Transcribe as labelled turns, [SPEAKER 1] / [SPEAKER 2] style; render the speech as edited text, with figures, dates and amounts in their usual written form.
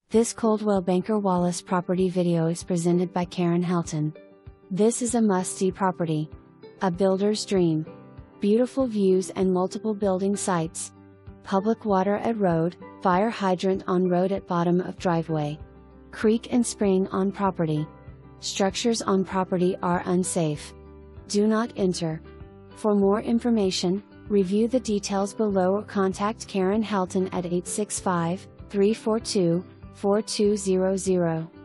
[SPEAKER 1] This Coldwell Banker Wallace property video is presented by Karen Helton. This is a must-see property. A builder's dream. Beautiful views and multiple building sites. Public water at road, fire hydrant on road at bottom of driveway. Creek and spring on property. Structures on property are unsafe. Do not enter. For more information, review the details below or contact Karen Helton at 865-342-4200.